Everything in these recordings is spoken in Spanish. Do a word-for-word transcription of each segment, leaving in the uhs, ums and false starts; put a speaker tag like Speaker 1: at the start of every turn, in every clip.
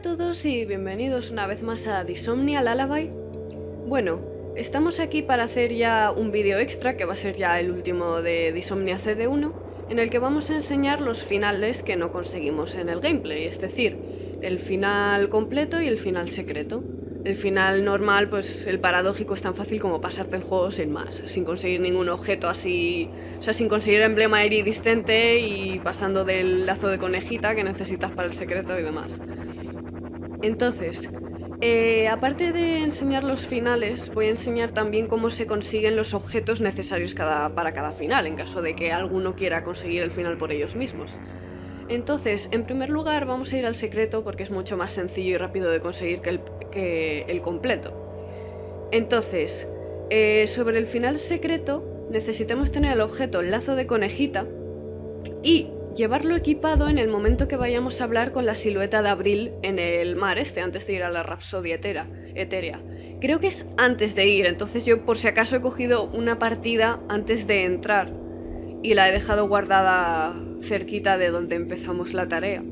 Speaker 1: a todos y bienvenidos una vez más a Disomnia Lullaby. Bueno, estamos aquí para hacer ya un vídeo extra que va a ser ya el último de Disomnia C D uno, en el que vamos a enseñar los finales que no conseguimos en el gameplay, es decir, el final completo y el final secreto. El final normal, pues el paradójico es tan fácil como pasarte el juego sin más, sin conseguir ningún objeto así, o sea, sin conseguir emblema iridiscente y pasando del lazo de conejita que necesitas para el secreto y demás. Entonces, eh, aparte de enseñar los finales, voy a enseñar también cómo se consiguen los objetos necesarios cada, para cada final, en caso de que alguno quiera conseguir el final por ellos mismos. Entonces, en primer lugar vamos a ir al secreto porque es mucho más sencillo y rápido de conseguir que el, que el completo. Entonces, eh, sobre el final secreto necesitamos tener el objeto lazo de conejita y llevarlo equipado en el momento que vayamos a hablar con la silueta de Abril en el mar este, antes de ir a la Rapsodia etera, etérea. Creo que es antes de ir, entonces yo por si acaso he cogido una partida antes de entrar y la he dejado guardada cerquita de donde empezamos la tarea.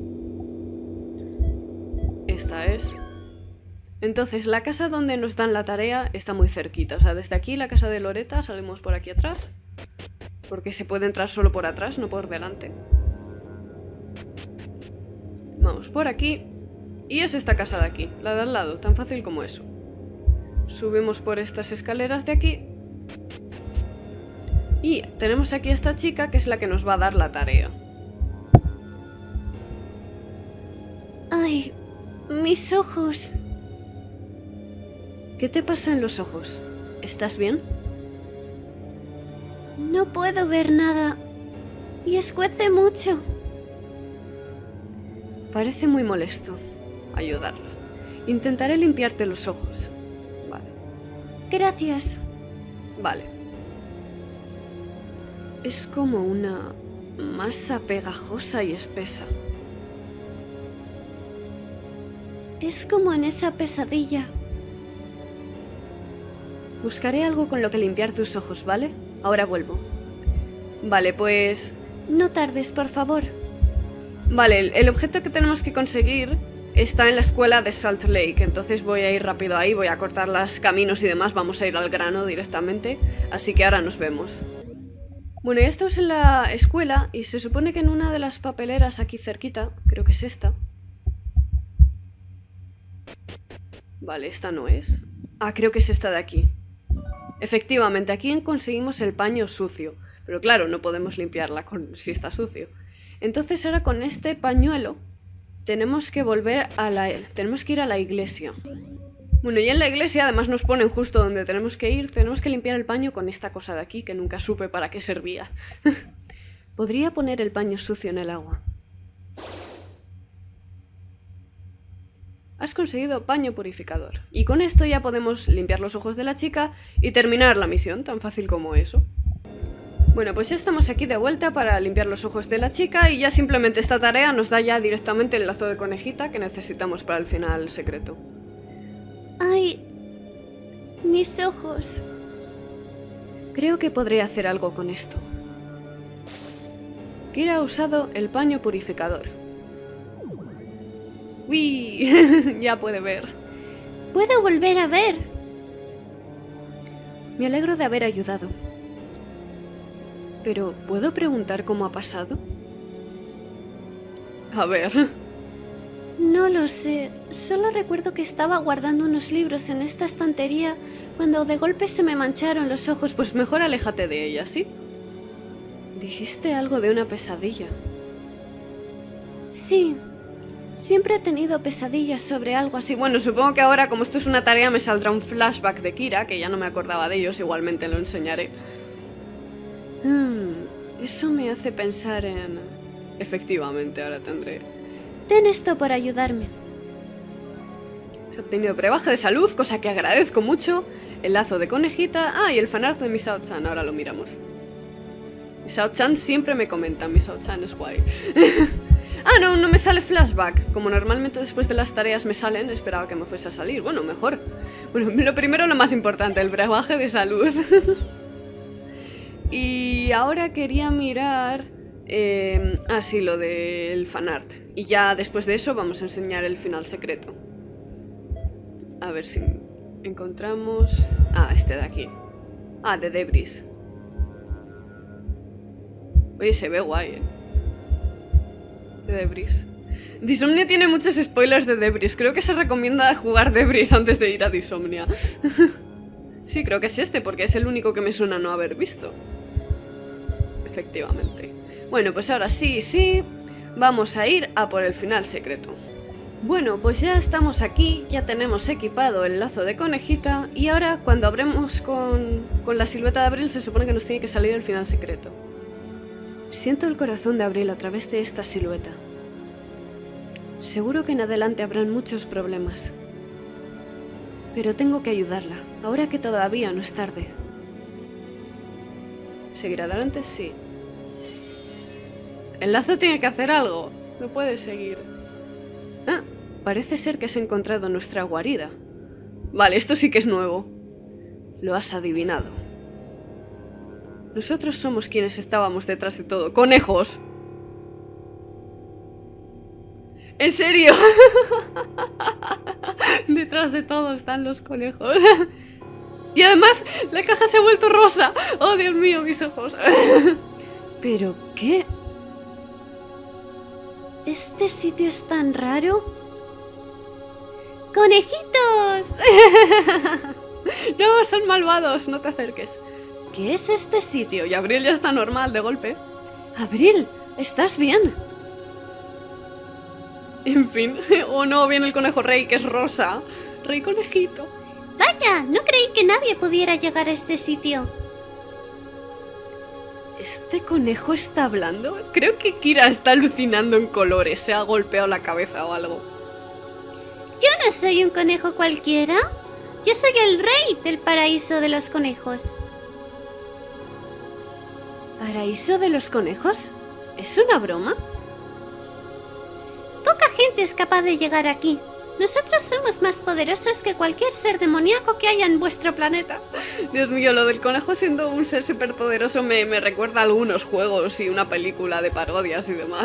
Speaker 1: Esta es. Entonces, la casa donde nos dan la tarea está muy cerquita. O sea, desde aquí, la casa de Loretta, salimos por aquí atrás. Porque se puede entrar solo por atrás, no por delante. Vamos por aquí. Y es esta casa de aquí, la de al lado, tan fácil como eso. Subimos por estas escaleras de aquí. Y tenemos aquí a esta chica que es la que nos va a dar la tarea.
Speaker 2: Ay, mis ojos.
Speaker 1: ¿Qué te pasa en los ojos? ¿Estás bien?
Speaker 2: No puedo ver nada. Y escuece mucho.
Speaker 1: Parece muy molesto. Ayudarla. Intentaré limpiarte los ojos. Vale.
Speaker 2: Gracias.
Speaker 1: Vale. Es como una masa pegajosa y espesa.
Speaker 2: Es como en esa pesadilla.
Speaker 1: Buscaré algo con lo que limpiar tus ojos, ¿vale? Ahora vuelvo. Vale, pues...
Speaker 2: No tardes, por favor.
Speaker 1: Vale, el, el objeto que tenemos que conseguir está en la escuela de Salt Lake, entonces voy a ir rápido ahí, voy a cortar los caminos y demás, vamos a ir al grano directamente, así que ahora nos vemos. Bueno, ya estamos en la escuela y se supone que en una de las papeleras aquí cerquita, creo que es esta. Vale, esta no es. Ah, creo que es esta de aquí. Efectivamente, aquí conseguimos el paño sucio, pero claro, no podemos limpiarla con, si está sucio. Entonces ahora con este pañuelo tenemos que volver a la... tenemos que ir a la iglesia. Bueno, y en la iglesia además nos ponen justo donde tenemos que ir. Tenemos que limpiar el paño con esta cosa de aquí, que nunca supe para qué servía. Podría poner el paño sucio en el agua. Has conseguido paño purificador. Y con esto ya podemos limpiar los ojos de la chica y terminar la misión, tan fácil como eso. Bueno, pues ya estamos aquí de vuelta para limpiar los ojos de la chica y ya simplemente esta tarea nos da ya directamente el lazo de conejita que necesitamos para el final secreto.
Speaker 2: Ay, mis ojos.
Speaker 1: Creo que podré hacer algo con esto. Kira ha usado el paño purificador. ¡Uy! Ya puede ver.
Speaker 2: Puedo volver a ver.
Speaker 1: Me alegro de haber ayudado. Pero, ¿puedo preguntar cómo ha pasado? A ver...
Speaker 2: No lo sé, solo recuerdo que estaba guardando unos libros en esta estantería cuando de golpe se me mancharon los ojos.
Speaker 1: Pues mejor aléjate de ella, ¿sí? Dijiste algo de una pesadilla.
Speaker 2: Sí, siempre he tenido pesadillas sobre algo así.
Speaker 1: Sí, bueno, supongo que ahora, como esto es una tarea, me saldrá un flashback de Kira, que ya no me acordaba de ellos, igualmente lo enseñaré. Hmm, eso me hace pensar en... Efectivamente, ahora tendré...
Speaker 2: Ten esto por ayudarme.
Speaker 1: Se ha obtenido brebaje de salud, cosa que agradezco mucho. El lazo de conejita... Ah, y el fanart de Misao-chan, ahora lo miramos. Misao-chan siempre me comenta, Misao-chan es guay. Ah, no, no me sale flashback. Como normalmente después de las tareas me salen, esperaba que me fuese a salir. Bueno, mejor. Bueno, lo primero, lo más importante, el brebaje de salud. Y ahora quería mirar... Eh, ah, sí, lo del fanart. Y ya después de eso vamos a enseñar el final secreto. A ver si encontramos... Ah, este de aquí. Ah, de Debris. Oye, se ve guay, ¿eh? De Debris. Disomnia tiene muchos spoilers de Debris. Creo que se recomienda jugar Debris antes de ir a Disomnia. Sí, creo que es este, porque es el único que me suena no haber visto. Efectivamente. Bueno, pues ahora sí, sí, vamos a ir a por el final secreto. Bueno, pues ya estamos aquí, ya tenemos equipado el lazo de conejita y ahora cuando abremos con, con la silueta de Abril se supone que nos tiene que salir el final secreto. Siento el corazón de Abril a través de esta silueta. Seguro que en adelante habrán muchos problemas. Pero tengo que ayudarla, ahora que todavía no es tarde. ¿Seguir adelante? Sí. El lazo tiene que hacer algo. No puede seguir. Ah, parece ser que has encontrado nuestra guarida. Vale, esto sí que es nuevo. Lo has adivinado. Nosotros somos quienes estábamos detrás de todo. ¡Conejos! ¿En serio? Detrás de todo están los conejos. Y además, la caja se ha vuelto rosa. ¡Oh, Dios mío, mis ojos! ¿Pero qué?
Speaker 2: ¿Este sitio es tan raro? ¡Conejitos!
Speaker 1: No, son malvados, no te acerques. ¿Qué es este sitio? Y Abril ya está normal de golpe. Abril, ¿estás bien? En fin. Oh no, viene el conejo rey que es rosa. Rey conejito.
Speaker 2: Vaya, no creí que nadie pudiera llegar a este sitio.
Speaker 1: ¿Este conejo está hablando? Creo que Kira está alucinando en colores. Se ha golpeado la cabeza o algo.
Speaker 2: Yo no soy un conejo cualquiera. Yo soy el rey del paraíso de los conejos.
Speaker 1: ¿Paraíso de los conejos? ¿Es una broma?
Speaker 2: Poca gente es capaz de llegar aquí. Nosotros somos más poderosos que cualquier ser demoníaco que haya en vuestro planeta.
Speaker 1: Dios mío, lo del conejo siendo un ser superpoderoso me, me recuerda a algunos juegos y una película de parodias y demás.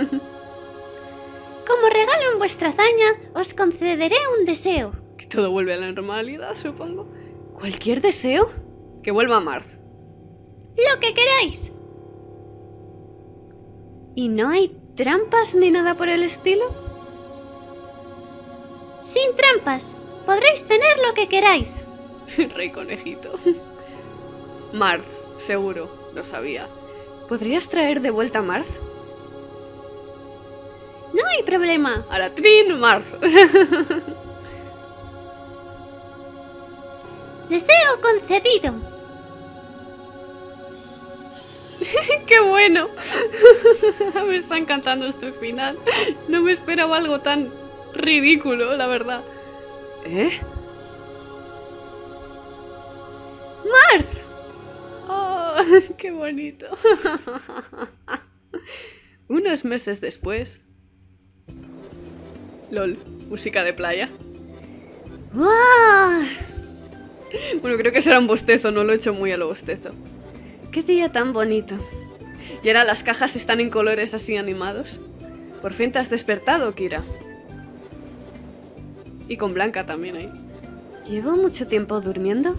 Speaker 2: Como regalo en vuestra hazaña, os concederé un deseo.
Speaker 1: Que todo vuelve a la normalidad, supongo. ¿Cualquier deseo? Que vuelva Marth.
Speaker 2: Lo que queráis.
Speaker 1: ¿Y no hay trampas ni nada por el estilo?
Speaker 2: Sin trampas. Podréis tener lo que queráis.
Speaker 1: Rey conejito. Marth, seguro, lo sabía. ¿Podrías traer de vuelta a Marth?
Speaker 2: No hay problema.
Speaker 1: Aratrin, Marth.
Speaker 2: Deseo concedido.
Speaker 1: ¡Qué bueno! Me está encantando este final. No me esperaba algo tan ridículo, la verdad. ¿Eh? ¡Marth! ¡Oh, qué bonito! Unos meses después... LOL, música de playa.
Speaker 2: ¡Wow!
Speaker 1: Bueno, creo que será un bostezo, no lo he hecho muy a lo bostezo. ¡Qué día tan bonito! Y ahora las cajas están en colores así animados. Por fin te has despertado, Kira. Y con Blanca también ahí. ¿Llevo mucho tiempo durmiendo?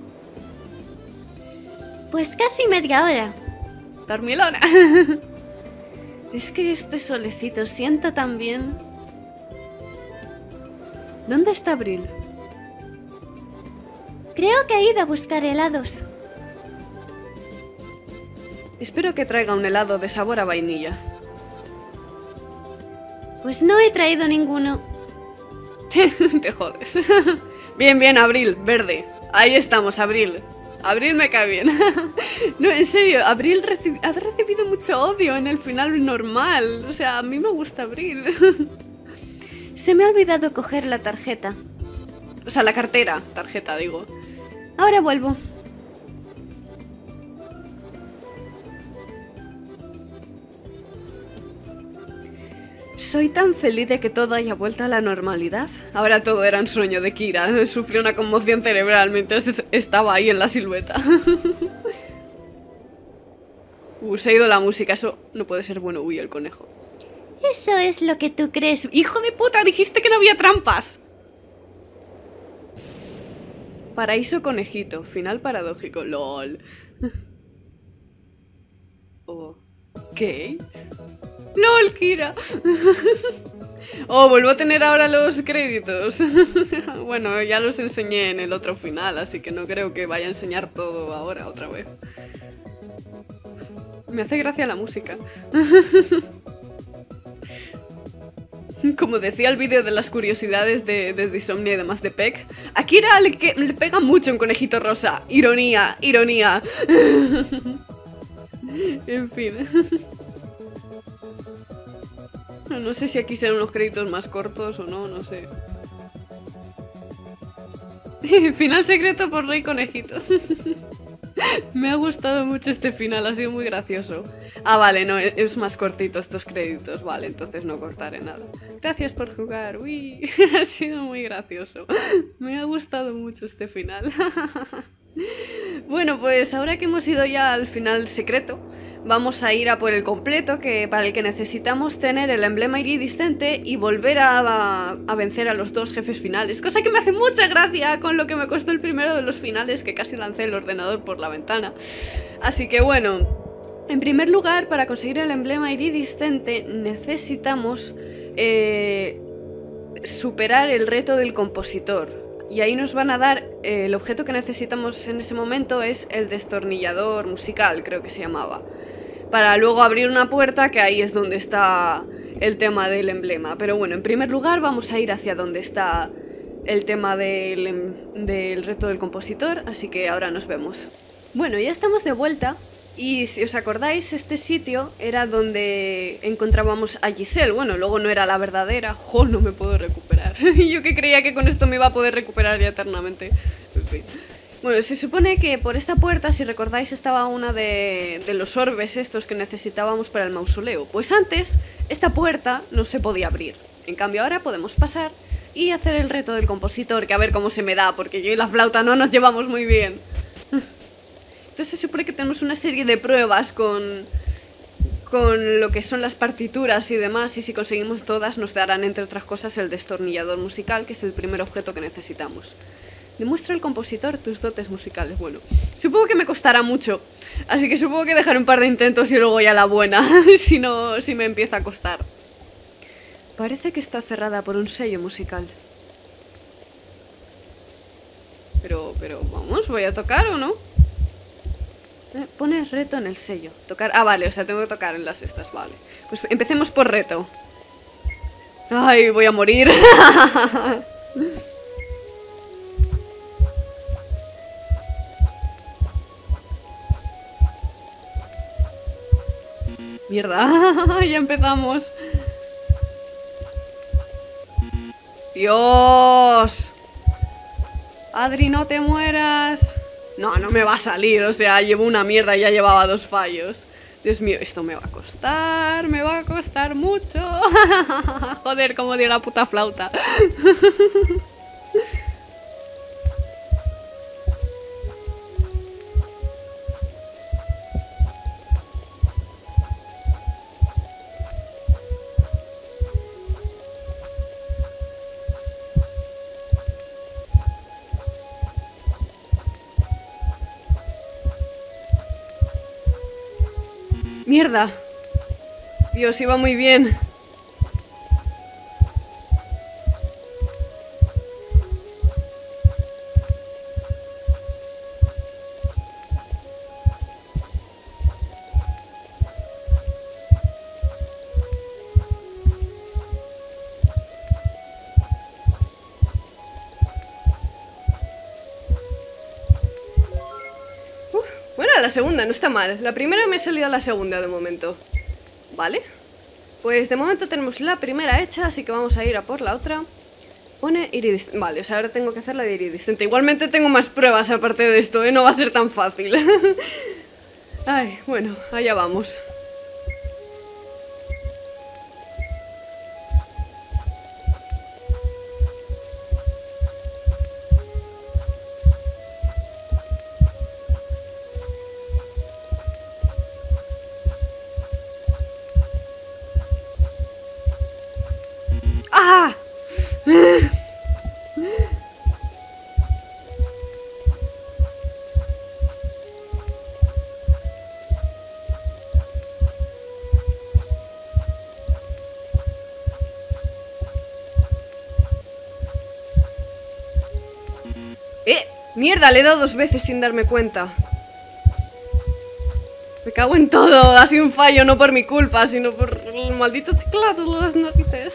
Speaker 2: Pues casi media hora.
Speaker 1: Dormilona. Es que este solecito sienta tan bien. ¿Dónde está Abril?
Speaker 2: Creo que ha ido a buscar helados.
Speaker 1: Espero que traiga un helado de sabor a vainilla.
Speaker 2: Pues no he traído ninguno.
Speaker 1: Te jodes. Bien, bien, Abril, verde. Ahí estamos, Abril. Abril me cae bien. No, en serio, Abril reci- ha recibido mucho odio en el final normal. O sea, a mí me gusta Abril. Se me ha olvidado coger la tarjeta. O sea, la cartera. Tarjeta, digo. Ahora vuelvo. Soy tan feliz de que todo haya vuelto a la normalidad. Ahora todo era un sueño de Kira. Sufrió una conmoción cerebral mientras estaba ahí en la silueta. Uh, se ha ido la música, eso no puede ser bueno. Uy, el conejo.
Speaker 2: Eso es lo que tú crees.
Speaker 1: ¡Hijo de puta! Dijiste que no había trampas. Paraíso conejito. Final paradójico. LOL. Oh. ¿Qué? ¡Lol, Kira! Oh, vuelvo a tener ahora los créditos. Bueno, ya los enseñé en el otro final, así que no creo que vaya a enseñar todo ahora otra vez. Me hace gracia la música. Como decía el vídeo de las curiosidades de, de Disomnia y demás de Peck, a Kira le, que, le pega mucho un conejito rosa. Ironía, ironía. En fin. No sé si aquí serán unos créditos más cortos o no, no sé. Final secreto por Rey Conejito. Me ha gustado mucho este final, ha sido muy gracioso. Ah, vale, no, es más cortito estos créditos. Vale, entonces no cortaré nada. Gracias por jugar, uy. Ha sido muy gracioso. Me ha gustado mucho este final. Bueno, pues ahora que hemos ido ya al final secreto, vamos a ir a por el completo, que para el que necesitamos tener el emblema iridiscente y volver a, a, a vencer a los dos jefes finales. Cosa que me hace mucha gracia con lo que me costó el primero de los finales, que casi lancé el ordenador por la ventana. Así que bueno, en primer lugar, para conseguir el emblema iridiscente necesitamos eh, superar el reto del compositor. Y ahí nos van a dar, eh, el objeto que necesitamos en ese momento es el destornillador musical, creo que se llamaba. Para luego abrir una puerta, que ahí es donde está el tema del emblema. Pero bueno, en primer lugar vamos a ir hacia donde está el tema del, del reto del compositor, así que ahora nos vemos. Bueno, ya estamos de vuelta. Y si os acordáis, este sitio era donde encontrábamos a Giselle. Bueno, luego no era la verdadera. ¡Jo! No me puedo recuperar. Yo que creía que con esto me iba a poder recuperar ya eternamente. En fin. Bueno, se supone que por esta puerta, si recordáis, estaba una de, de los orbes estos que necesitábamos para el mausoleo. Pues antes, esta puerta no se podía abrir. En cambio ahora podemos pasar y hacer el reto del compositor, que a ver cómo se me da, porque yo y la flauta no nos llevamos muy bien. Entonces se supone que tenemos una serie de pruebas con, con lo que son las partituras y demás, y si conseguimos todas nos darán, entre otras cosas, el destornillador musical, que es el primer objeto que necesitamos. Demuestra al compositor tus dotes musicales. Bueno, supongo que me costará mucho, así que supongo que dejaré un par de intentos y luego ya la buena, si no, si me empieza a costar. Parece que está cerrada por un sello musical. Pero, pero, vamos, ¿voy a tocar o no? Eh, pone reto en el sello. Tocar... Ah, vale, o sea, tengo que tocar en las estas, vale. Pues empecemos por reto. Ay, voy a morir. Mierda, ya empezamos. Dios. Adri, no te mueras. No, no me va a salir, o sea, llevo una mierda y ya llevaba dos fallos. Dios mío, esto me va a costar, me va a costar mucho. Joder, cómo dio la puta flauta. ¡Mierda! Dios, iba muy bien. Bueno, la segunda no está mal. La primera me ha salido a la segunda de momento. Vale. Pues de momento tenemos la primera hecha, así que vamos a ir a por la otra. Pone iridiscente. Vale, o sea, ahora tengo que hacer la de iridiscente. Igualmente tengo más pruebas aparte de esto, ¿eh? No va a ser tan fácil. Ay, bueno, allá vamos. Mierda, le he dado dos veces sin darme cuenta. Me cago en todo. Ha sido un fallo, no por mi culpa, sino por el maldito teclado de las narices.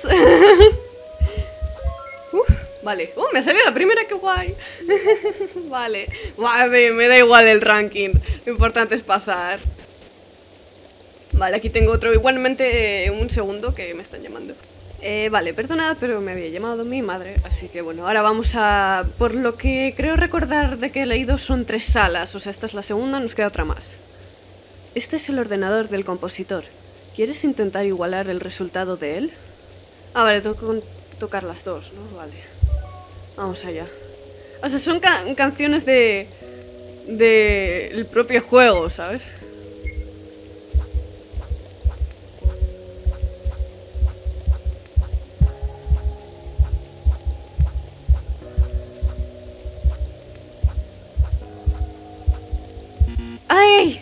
Speaker 1: uh, vale. Uh, me salió la primera, qué guay. Vale. Vale, me da igual el ranking. Lo importante es pasar. Vale, aquí tengo otro. Igualmente, eh, un segundo que me están llamando. Eh, vale, perdonad, pero me había llamado mi madre. Así que bueno, ahora vamos a... Por lo que creo recordar de que he leído son tres salas. O sea, esta es la segunda, nos queda otra más. Este es el ordenador del compositor. ¿Quieres intentar igualar el resultado de él? Ah, vale, tengo que tocar las dos, ¿no? Vale. Vamos allá. O sea, son ca canciones de... de... el propio juego, ¿sabes? ¡Ay!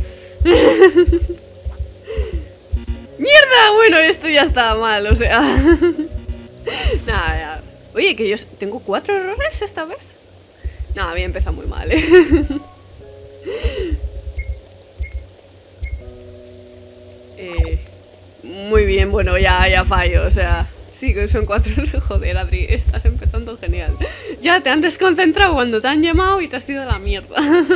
Speaker 1: ¡Mierda! Bueno, esto ya estaba mal, o sea... Nada, ya. Oye, que yo tengo cuatro errores esta vez. Nada, había empezado muy mal, ¿eh? eh muy bien, bueno, ya, ya fallo, o sea... Sí, que son cuatro errores. Joder, Adri, estás empezando genial. Ya te han desconcentrado cuando te han llamado y te has ido a la mierda.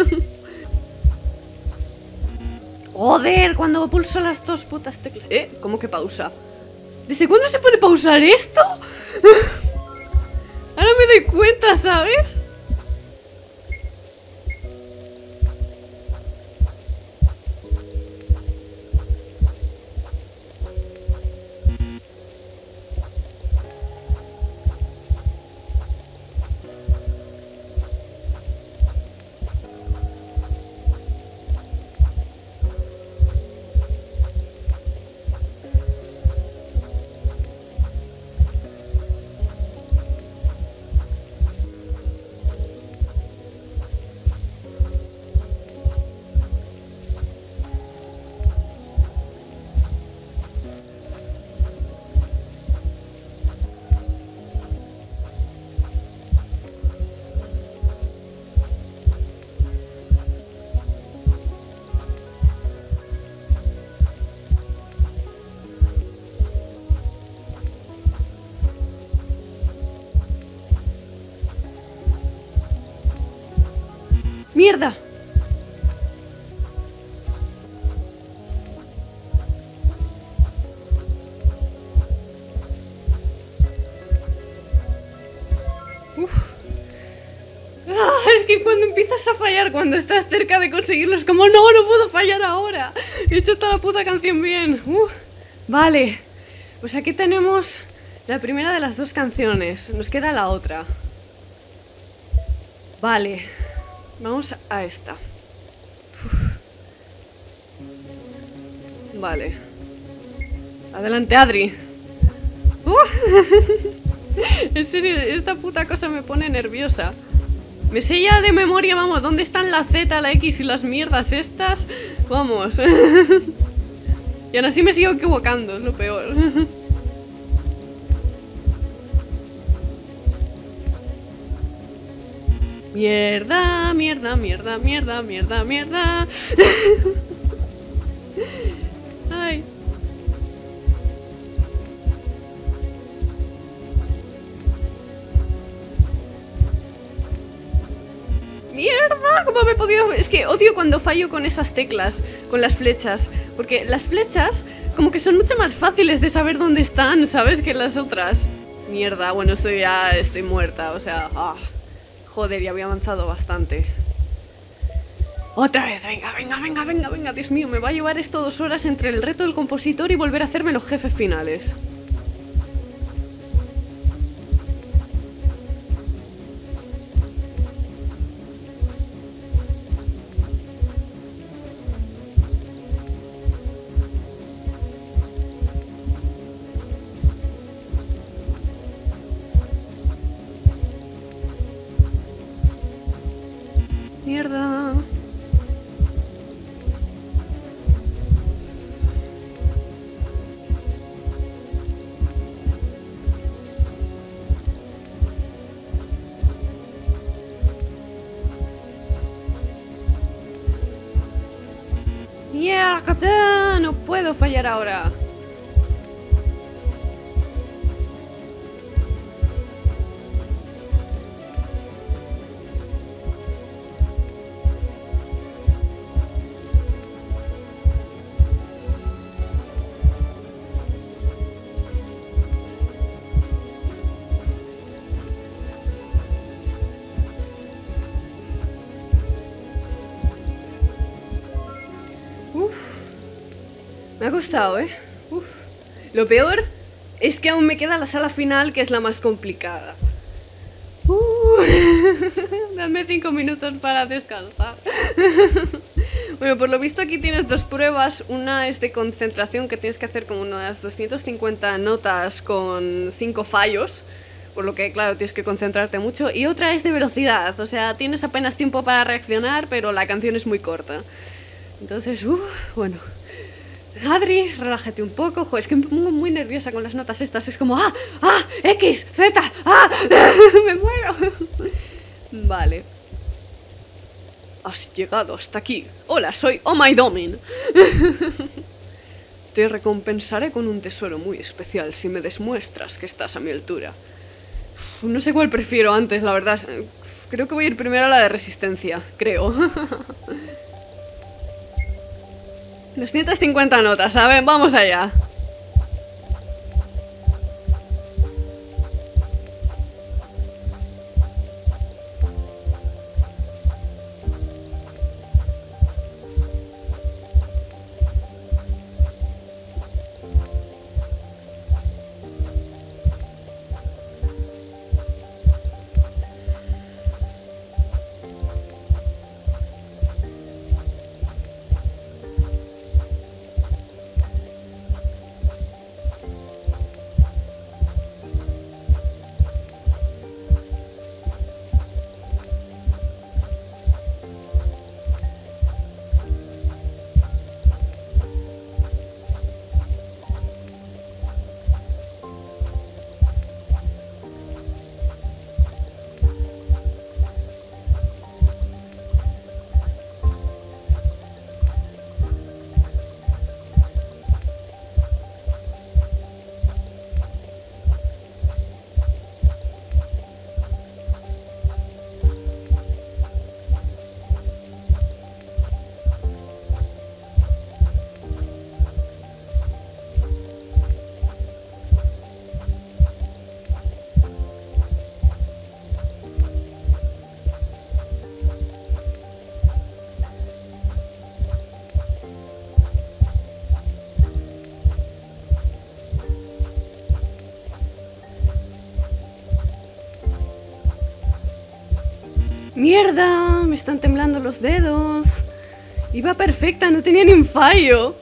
Speaker 1: Joder, cuando pulso las dos putas teclas. ¿Eh? ¿Cómo que pausa? ¿Desde cuándo se puede pausar esto? Ahora me doy cuenta, ¿sabes? ¡Mierda! Uf. Ah, es que cuando empiezas a fallar, cuando estás cerca de conseguirlo, es como, no, no puedo fallar ahora. He hecho toda la puta canción bien. Uf. Vale. Pues aquí tenemos la primera de las dos canciones. Nos queda la otra. Vale. Vamos a esta. Uf. Vale. Adelante, Adri. Uh. En serio, esta puta cosa me pone nerviosa. Me sé ya de memoria, vamos, ¿dónde están la Z, la X y las mierdas estas? Vamos. Y aún así me sigo equivocando, es lo peor. Mierda, mierda, mierda, mierda, mierda, mierda. Ay. ¡Mierda! ¿Cómo me he podido...? Es que odio cuando fallo con esas teclas, con las flechas. Porque las flechas como que son mucho más fáciles de saber dónde están, ¿sabes? Que las otras. Mierda, bueno, estoy ya... estoy muerta, o sea... Ah. Joder, ya había avanzado bastante. Otra vez, venga, venga, venga, venga, venga. Dios mío, me va a llevar esto dos horas entre el reto del compositor y volver a hacerme los jefes finales. Mierda. ¡Mierda! No puedo fallar ahora. Uf, me ha costado, ¿eh? Uf. Lo peor es que aún me queda la sala final, que es la más complicada. Uh. Dame cinco minutos para descansar. Bueno, por lo visto aquí tienes dos pruebas. Una es de concentración, que tienes que hacer como unas doscientas cincuenta notas con cinco fallos. Por lo que, claro, tienes que concentrarte mucho. Y otra es de velocidad, o sea, tienes apenas tiempo para reaccionar, pero la canción es muy corta. Entonces, uff, bueno. Adri, relájate un poco. Jo, es que me pongo muy nerviosa con las notas estas. Es como, ¡ah! ¡Ah! ¡X! ¡Z! ¡Ah! ¡Me muero! Vale. Has llegado hasta aquí. Hola, soy Oh My Domin. Te recompensaré con un tesoro muy especial si me demuestras que estás a mi altura. Uf, no sé cuál prefiero antes, la verdad. Creo que voy a ir primero a la de resistencia. Creo. doscientas cincuenta notas, a ver, vamos allá. ¡Mierda! Me están temblando los dedos. Iba perfecta, no tenía ni un fallo.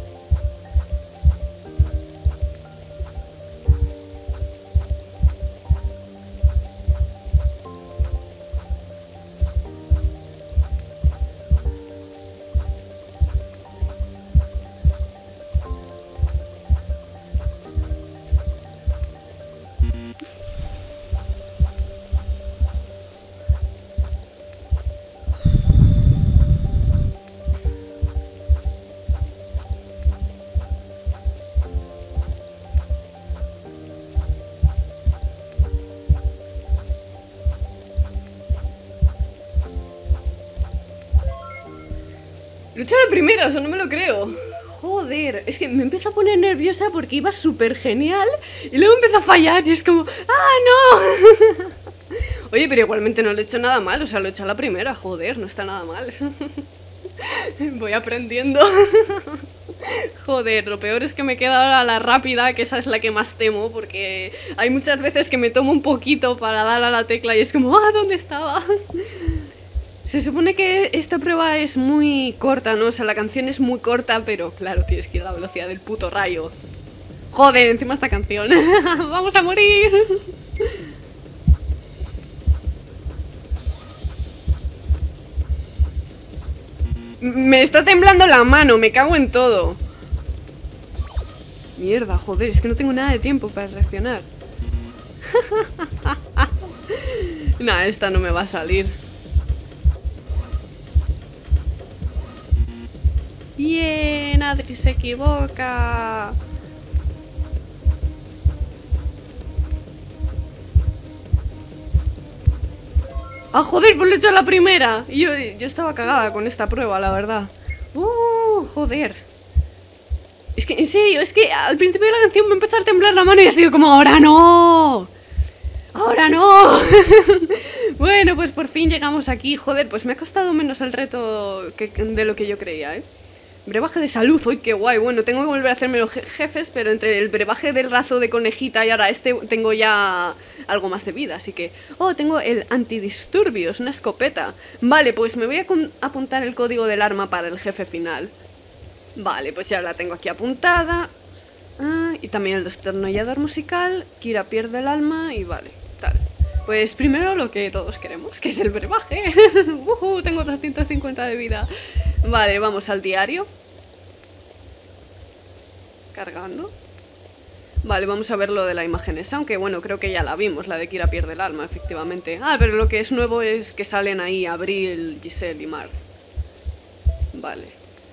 Speaker 1: Lo he hecho a la primera, o sea, no me lo creo. Joder, es que me empezó a poner nerviosa porque iba súper genial y luego empezó a fallar y es como, ¡ah, no! Oye, pero igualmente no lo he hecho nada mal, o sea, lo he hecho a la primera, joder, no está nada mal. Voy aprendiendo. Joder, lo peor es que me queda ahora la rápida, que esa es la que más temo, porque hay muchas veces que me tomo un poquito para dar a la tecla y es como, ¡ah, ¿dónde estaba? Se supone que esta prueba es muy corta, ¿no? O sea, la canción es muy corta, pero claro, tienes que ir a la velocidad del puto rayo. Joder, encima esta canción. ¡Vamos a morir! Me está temblando la mano, me cago en todo. Mierda, joder, es que no tengo nada de tiempo para reaccionar. Nah, esta no me va a salir. Bien, Adri se equivoca. ¡Ah, joder! Pues lo he hecho a la primera. Y yo, yo estaba cagada con esta prueba, la verdad. ¡Uh! Joder. Es que, en serio, es que al principio de la canción me empezó a temblar la mano y ha sido como ¡ahora no! ¡Ahora no! Bueno, pues por fin llegamos aquí. Joder, pues me ha costado menos el reto que, de lo que yo creía, ¿eh? Brebaje de salud, ¡uy, qué guay! Bueno, tengo que volver a hacerme los jefes, pero entre el brebaje del razo de conejita y ahora este tengo ya algo más de vida, así que... Oh, tengo el antidisturbios, una escopeta. Vale, pues me voy a apuntar el código del arma para el jefe final. Vale, pues ya la tengo aquí apuntada. Ah, y también el destornillador musical. Kira pierde el alma y vale, tal. Pues primero lo que todos queremos, que es el brebaje. uh, Tengo doscientos cincuenta de vida. Vale, vamos al diario. Cargando. Vale, vamos a ver lo de la imagen esa, aunque bueno, creo que ya la vimos, la de Kira pierde el alma, efectivamente. Ah, pero lo que es nuevo es que salen ahí Abril, Giselle y Marth. Vale.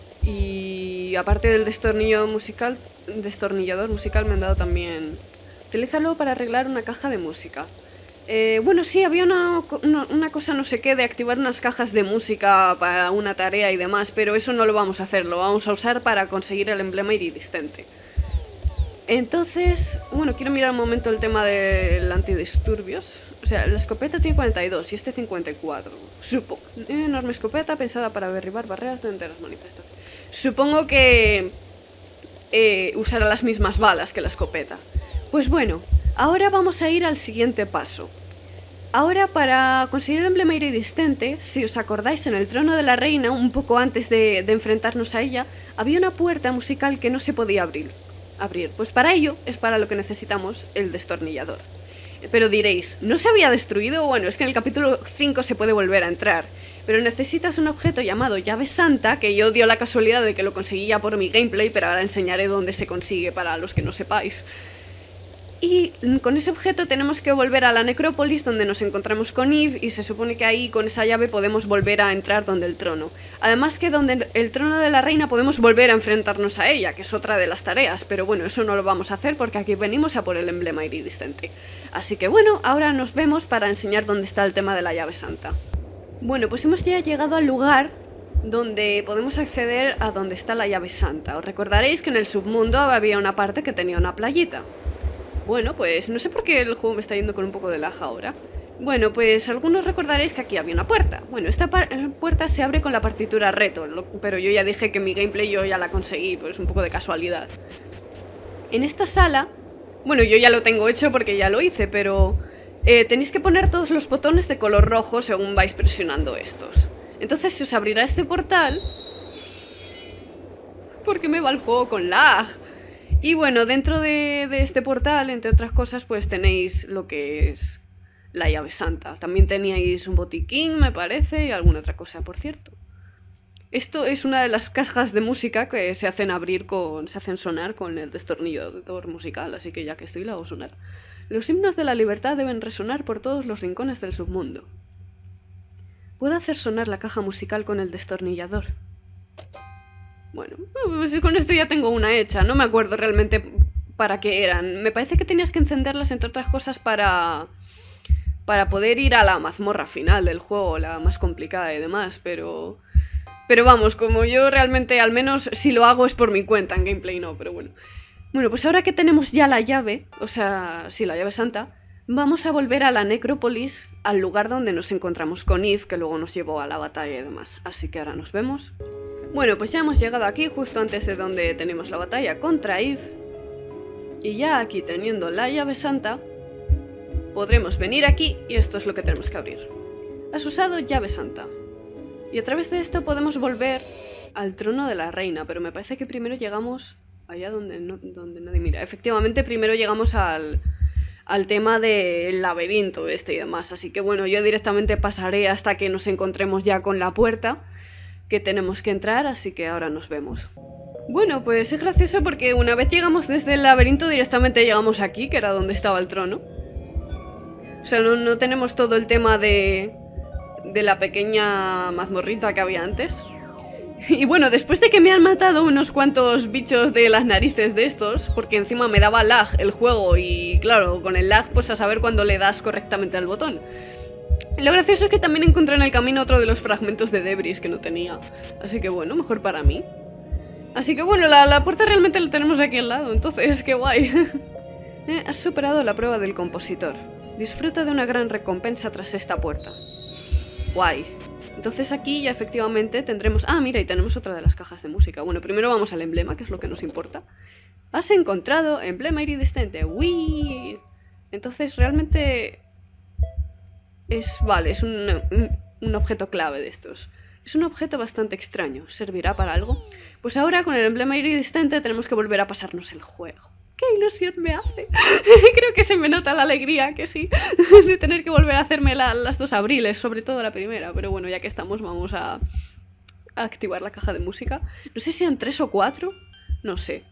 Speaker 1: Y aparte del destornillo musical, destornillador musical me han dado también... Utilízalo para arreglar una caja de música. Eh, bueno, sí, había una, una, una cosa no sé qué de activar unas cajas de música para una tarea y demás, pero eso no lo vamos a hacer, lo vamos a usar para conseguir el emblema iridiscente. Entonces, bueno, quiero mirar un momento el tema del antidisturbios. O sea, la escopeta tiene cuarenta y dos y este cincuenta y cuatro. Supo. Enorme escopeta pensada para derribar barreras durante las manifestaciones. Supongo que eh, usará las mismas balas que la escopeta. Pues bueno, ahora vamos a ir al siguiente paso. Ahora, para conseguir el emblema iridiscente, si os acordáis, en el trono de la reina, un poco antes de, de enfrentarnos a ella, había una puerta musical que no se podía abrir. abrir. Pues para ello es para lo que necesitamos el destornillador. Pero diréis, ¿no se había destruido? Bueno, es que en el capítulo cinco se puede volver a entrar. Pero necesitas un objeto llamado llave santa, que yo dio la casualidad de que lo conseguí ya por mi gameplay, pero ahora enseñaré dónde se consigue para los que no sepáis. Y con ese objeto tenemos que volver a la necrópolis donde nos encontramos con Eve y se supone que ahí con esa llave podemos volver a entrar donde el trono. Además que donde el trono de la reina podemos volver a enfrentarnos a ella, que es otra de las tareas, pero bueno, eso no lo vamos a hacer porque aquí venimos a por el emblema iridiscente. Así que bueno, ahora nos vemos para enseñar dónde está el tema de la llave santa. Bueno, pues hemos ya llegado al lugar donde podemos acceder a donde está la llave santa. Os recordaréis que en el submundo había una parte que tenía una playita. Bueno, pues no sé por qué el juego me está yendo con un poco de lag ahora. Bueno, pues algunos recordaréis que aquí había una puerta. Bueno, esta puerta se abre con la partitura reto, lo, pero yo ya dije que en mi gameplay yo ya la conseguí, pues un poco de casualidad. En esta sala, bueno, yo ya lo tengo hecho porque ya lo hice, pero eh, tenéis que poner todos los botones de color rojo según vais presionando estos. Entonces se os abrirá este portal. ¿Por qué me va el juego con lag? Y bueno, dentro de, de este portal, entre otras cosas, pues tenéis lo que es la llave santa. También teníais un botiquín, me parece, y alguna otra cosa, por cierto. Esto es una de las cajas de música que se hacen abrir con, se hacen sonar con el destornillador musical, así que ya que estoy la hago sonar. Los himnos de la libertad deben resonar por todos los rincones del submundo. Puedo hacer sonar la caja musical con el destornillador. Bueno, pues con esto ya tengo una hecha, no me acuerdo realmente para qué eran. Me parece que tenías que encenderlas, entre otras cosas, para, para poder ir a la mazmorra final del juego, la más complicada y demás, pero... Pero vamos, como yo realmente, al menos si lo hago es por mi cuenta, en gameplay no, pero bueno. Bueno, pues ahora que tenemos ya la llave, o sea, sí, la llave santa, vamos a volver a la necrópolis, al lugar donde nos encontramos con Eve, que luego nos llevó a la batalla y demás. Así que ahora nos vemos. Bueno, pues ya hemos llegado aquí, justo antes de donde tenemos la batalla contra Eve. Y ya aquí teniendo la llave santa, podremos venir aquí y esto es lo que tenemos que abrir. Has usado llave santa. Y a través de esto podemos volver al trono de la reina, pero me parece que primero llegamos allá donde, no, donde nadie mira. Efectivamente, primero llegamos al, al tema del laberinto este y demás. Así que bueno, yo directamente pasaré hasta que nos encontremos ya con la puerta que tenemos que entrar, así que ahora nos vemos. Bueno, pues es gracioso porque una vez llegamos desde el laberinto directamente llegamos aquí, que era donde estaba el trono. O sea, no, no tenemos todo el tema de, de la pequeña mazmorrita que había antes. Y bueno, después de que me han matado unos cuantos bichos de las narices de estos, porque encima me daba lag el juego y claro, con el lag pues a saber cuándo le das correctamente al botón. Lo gracioso es que también encontré en el camino otro de los fragmentos de debris que no tenía. Así que bueno, mejor para mí. Así que bueno, la, la puerta realmente la tenemos aquí al lado, entonces qué guay. eh, has superado la prueba del compositor. Disfruta de una gran recompensa tras esta puerta. Guay. Entonces aquí ya efectivamente tendremos... Ah, mira, y tenemos otra de las cajas de música. Bueno, primero vamos al emblema, que es lo que nos importa. Has encontrado emblema iridiscente. ¡Uy! Entonces realmente... Es... Vale, es un, un, un objeto clave de estos. Es un objeto bastante extraño. ¿Servirá para algo? Pues ahora con el emblema iridiscente tenemos que volver a pasarnos el juego. ¡Qué ilusión me hace! Creo que se me nota la alegría, que sí, de tener que volver a hacerme la, las dos abriles, sobre todo la primera. Pero bueno, ya que estamos, vamos a, a activar la caja de música. No sé si eran tres o cuatro, no sé.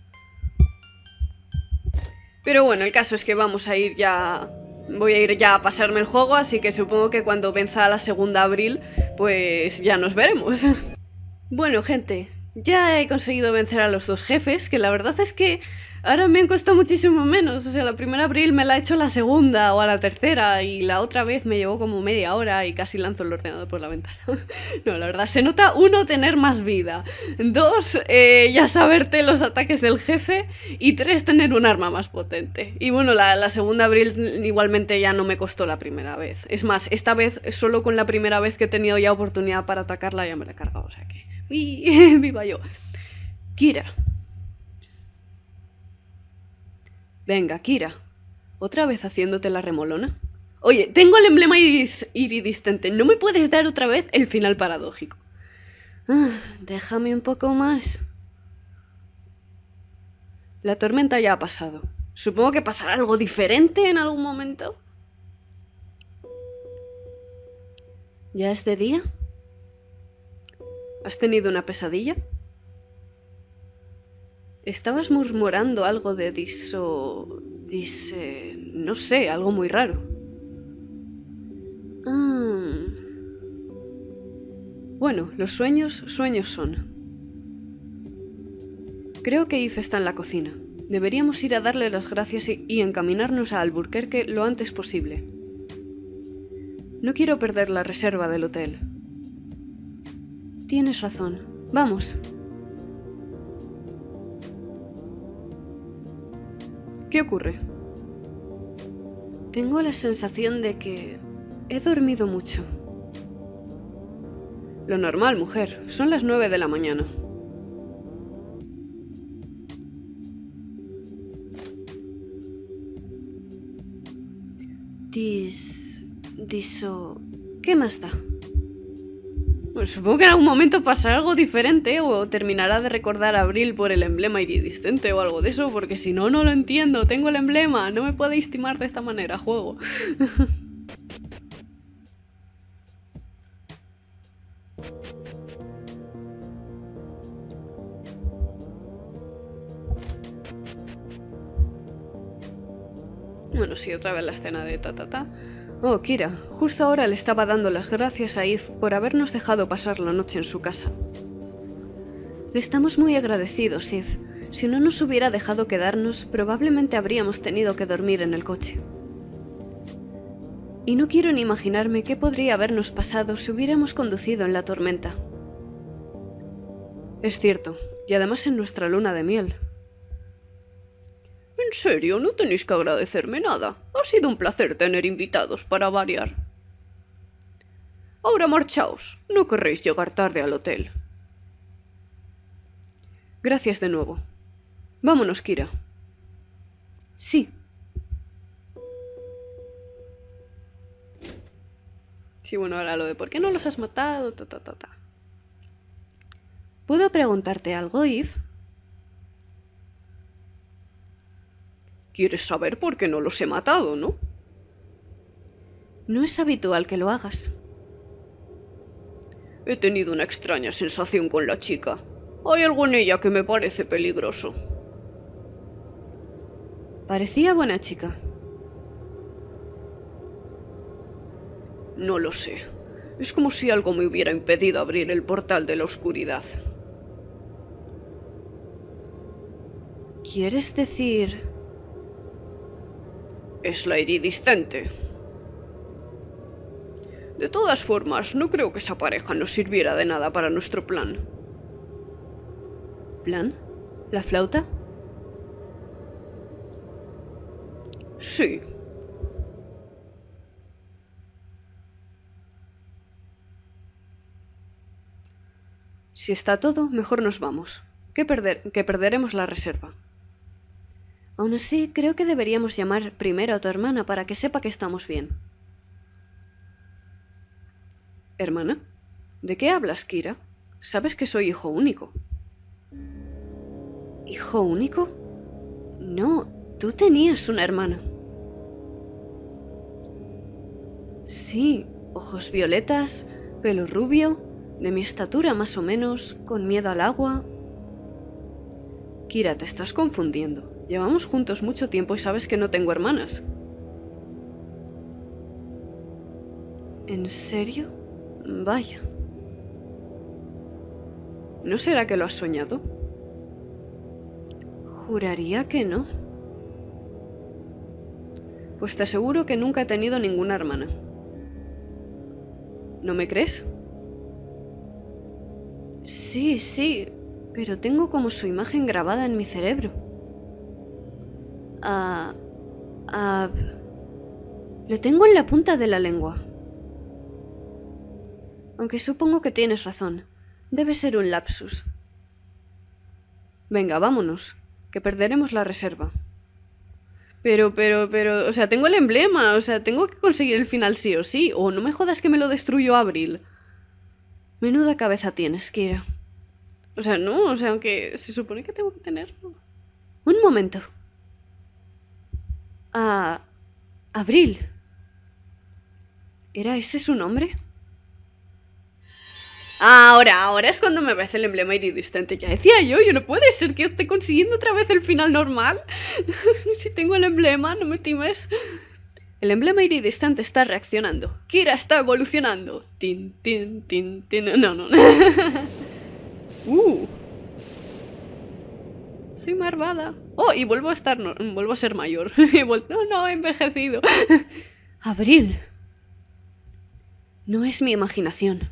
Speaker 1: Pero bueno, el caso es que vamos a ir ya... Voy a ir ya a pasarme el juego, así que supongo que cuando venza la segunda abril, pues ya nos veremos. Bueno, gente, ya he conseguido vencer a los dos jefes, que la verdad es que ahora me han costado muchísimo menos. O sea, la primera abril me la he hecho a la segunda o a la tercera y la otra vez me llevó como media hora y casi lanzo el ordenador por la ventana. No, la verdad, se nota, uno, tener más vida, dos, eh, ya saberte los ataques del jefe y tres, tener un arma más potente. Y bueno, la, la segunda abril igualmente ya no me costó la primera vez. Es más, esta vez, solo con la primera vez que he tenido ya oportunidad para atacarla ya me la he cargado, o sea que... ¡Uy! ¡Viva yo! Kira. Venga, Kira. ¿Otra vez haciéndote la remolona? Oye, tengo el emblema iris iridiscente. ¿No me puedes dar otra vez el final paradójico? Ah, déjame un poco más. La tormenta ya ha pasado. Supongo que pasará algo diferente en algún momento. ¿Ya es de día? ¿Has tenido una pesadilla? Estabas murmurando algo de diso... Dise... no sé, algo muy raro. Ah. Bueno, los sueños, sueños son. Creo que Eve está en la cocina. Deberíamos ir a darle las gracias y, y encaminarnos a Albuquerque lo antes posible. No quiero perder la reserva del hotel. Tienes razón. Vamos. ¿Qué ocurre? Tengo la sensación de que he dormido mucho. Lo normal, mujer. Son las nueve de la mañana. Dis... Diso... ¿Qué más da? Pues supongo que en algún momento pasará algo diferente o terminará de recordar a Abril por el emblema iridiscente o algo de eso, porque si no, no lo entiendo. Tengo el emblema, no me podéis timar de esta manera, juego. Bueno, sí, otra vez la escena de ta ta ta. Oh, Kira, justo ahora le estaba dando las gracias a Eve por habernos dejado pasar la noche en su casa. Le estamos muy agradecidos, Eve. Si no nos hubiera dejado quedarnos, probablemente habríamos tenido que dormir en el coche. Y no quiero ni imaginarme qué podría habernos pasado si hubiéramos conducido en la tormenta. Es cierto, y además en nuestra luna de miel. En serio, no tenéis que agradecerme nada. Ha sido un placer tener invitados para variar. Ahora marchaos. No querréis llegar tarde al hotel. Gracias de nuevo. Vámonos, Kira. Sí. Sí, bueno, ahora lo de ¿por qué no los has matado? Ta, ta, ta, ta. ¿Puedo preguntarte algo, Eve? ¿Quieres saber por qué no los he matado, no? No es habitual que lo hagas. He tenido una extraña sensación con la chica. Hay algo en ella que me parece peligroso. Parecía buena chica. No lo sé. Es como si algo me hubiera impedido abrir el portal de la oscuridad. ¿Quieres decir...? Es la iridiscente. De todas formas, no creo que esa pareja nos sirviera de nada para nuestro plan.
Speaker 2: ¿Plan? ¿La flauta?
Speaker 1: Sí. Si está todo, mejor nos vamos. Que, perder que perderemos la reserva.
Speaker 2: Aún así, creo que deberíamos llamar primero a tu hermana para que sepa que estamos bien.
Speaker 1: ¿Hermana? ¿De qué hablas, Kira? Sabes que soy hijo único.
Speaker 2: ¿Hijo único? No, tú tenías una hermana. Sí, ojos violetas, pelo rubio, de mi estatura más o menos, con miedo al agua.
Speaker 1: Kira, te estás confundiendo. Llevamos juntos mucho tiempo y sabes que no tengo hermanas.
Speaker 2: ¿En serio? Vaya.
Speaker 1: ¿No será que lo has soñado?
Speaker 2: Juraría que no.
Speaker 1: Pues te aseguro que nunca he tenido ninguna hermana. ¿No me crees?
Speaker 2: Sí, sí, pero tengo como su imagen grabada en mi cerebro. Ah... Ah... Lo tengo en la punta de la lengua. Aunque supongo que tienes razón. Debe ser un lapsus.
Speaker 1: Venga, vámonos, que perderemos la reserva. Pero, pero, pero... O sea, tengo el emblema, o sea, tengo que conseguir el final sí o sí. O no me jodas que me lo destruyó Abril.
Speaker 2: Menuda cabeza tienes, Kira.
Speaker 1: O sea, no, o sea, aunque se supone que tengo que tenerlo.
Speaker 2: Un momento. Ah... Abril. ¿Era ese su nombre?
Speaker 1: Ahora, ahora es cuando me aparece el emblema iridiscente. Ya decía yo, yo no puede ser que esté consiguiendo otra vez el final normal. Si tengo el emblema, no me times. El emblema iridiscente está reaccionando. Kira está evolucionando. Tin, tin, tin, tin. No, no. uh. Soy malvada. Oh, y vuelvo a estar, no, vuelvo a ser mayor. He vuelto, no, no, he envejecido.
Speaker 2: Abril. No es mi imaginación.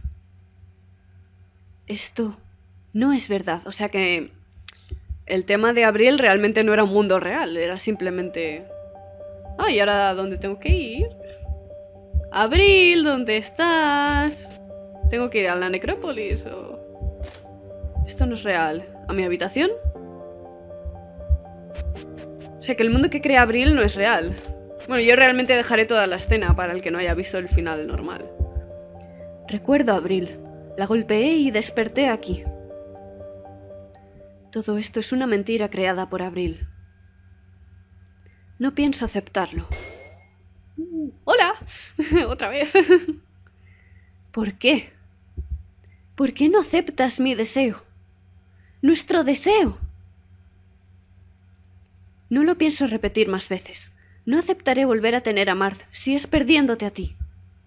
Speaker 2: Esto no es verdad.
Speaker 1: O sea que el tema de Abril realmente no era un mundo real. Era simplemente... Ah, ¿y ahora dónde tengo que ir? Abril, ¿dónde estás? ¿Tengo que ir a la necrópolis o...? Esto no es real. ¿A mi habitación? O sea que el mundo que crea Abril no es real. Bueno, yo realmente dejaré toda la escena para el que no haya visto el final normal.
Speaker 2: Recuerdo a Abril. La golpeé y desperté aquí. Todo esto es una mentira creada por Abril. No pienso aceptarlo.
Speaker 1: Uh, ¡Hola! Otra vez.
Speaker 2: ¿Por qué? ¿Por qué no aceptas mi deseo? ¡Nuestro deseo! No lo pienso repetir más veces. No aceptaré volver a tener a Marth si es perdiéndote a ti.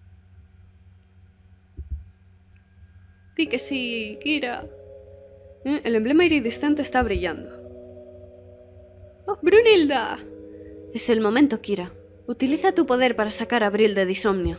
Speaker 1: Di que sí, Kira. Eh, el emblema iridiscente está brillando. ¡Oh, Brunilda!
Speaker 2: Es el momento, Kira. Utiliza tu poder para sacar a Abril de Disomnia.